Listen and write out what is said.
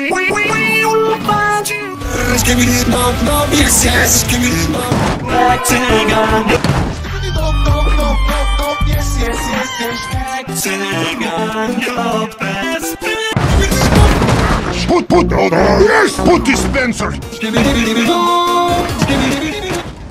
we'll find you. Skibidi Bollard, yes, yes, Skibidi Bollard. Acting on your. Skibidi Bollard, yes, yes, yes, yes. Acting on your best. Put, yes, put dispenser. Skibidi Bollard, Skibidi.